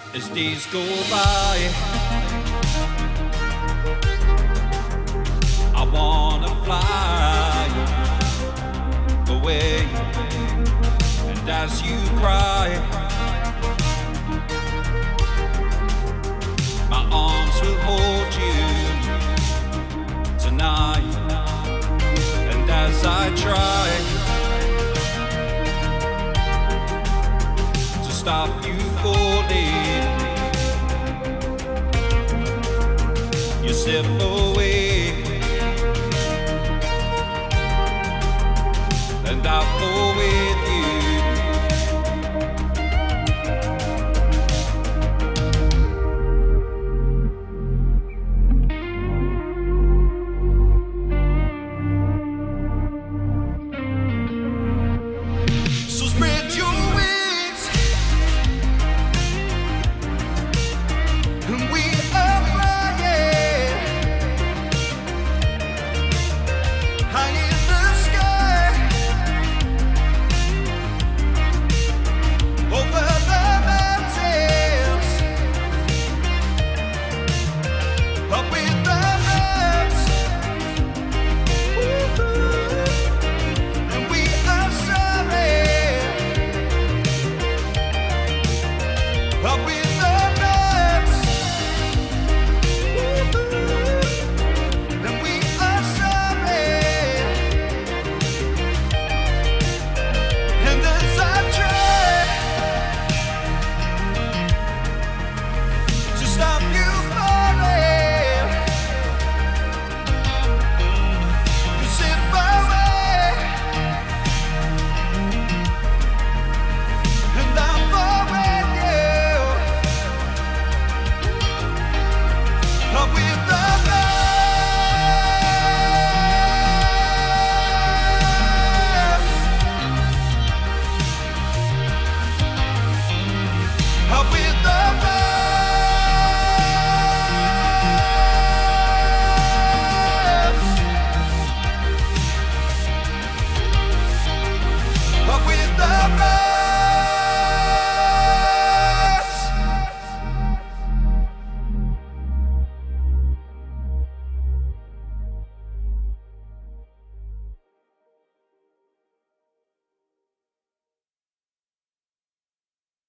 as days go by. I wanna fly away, and as you cry, my arms will hold you tonight. And as I try to stop you falling, you slip away, and I fall with you.